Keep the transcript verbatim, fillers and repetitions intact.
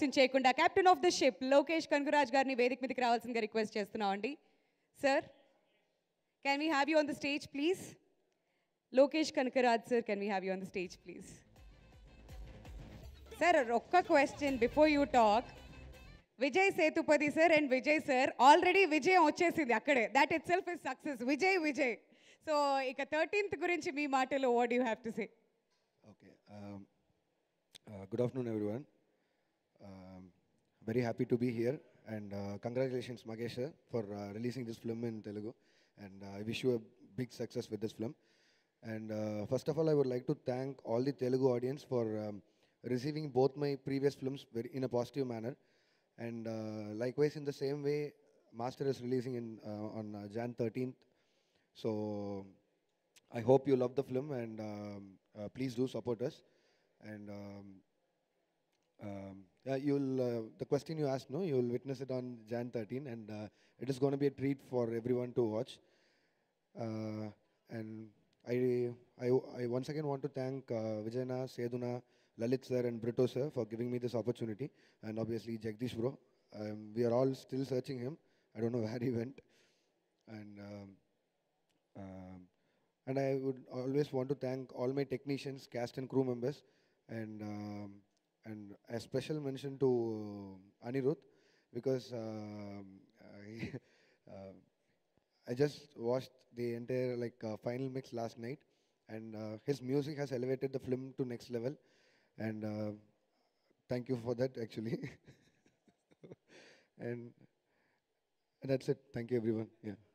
ఆలస్యం చేయకుండా captain of the ship Lokesh Kanagaraj గారిని వేదిక మీదకి రావాల్సిందిగా రిక్వెస్ట్ చేస్తున్నామండి. Sir, can we have you on the stage, please? Lokesh Kanakaraj, sir, can we have you on the stage, please? Sir, ఒక్క question before you talk. Vijay Sethupathi sir and Vijay sir, already Vijay వచ్చేసింది అక్కడే. That itself is success. Vijay, Vijay. So, ఇక thirteenth గురించి మీ మాటలో what do you have to say? Okay. Um, uh, good afternoon, everyone. Um, very happy to be here. And uh, congratulations, Magesh sir, for uh, releasing this film in Telugu. And uh, I wish you a big success with this film. And uh, first of all, I would like to thank all the Telugu audience for um, receiving both my previous films very, in a positive manner. And uh, likewise, in the same way, Master is releasing in uh, on uh, January thirteenth. So I hope you love the film and um, uh, please do support us. And um, um, yeah, you'll uh, the question you asked, no, you'll witness it on January thirteenth, and uh, it is going to be a treat for everyone to watch. Uh, and I, I, I once again want to thank uh, Vijayana, Seduna, Lalit sir and Brito sir for giving me this opportunity, and obviously Jagdish bro. Um, we are all still searching him. I don't know where he went. And um, um, and I would always want to thank all my technicians, cast and crew members, and um, and a special mention to Anirudh, because um, I, uh, I just watched the entire like uh, final mix last night, and uh, his music has elevated the film to next level, and uh, thank you for that actually. and, and that's it. Thank you everyone. Yeah.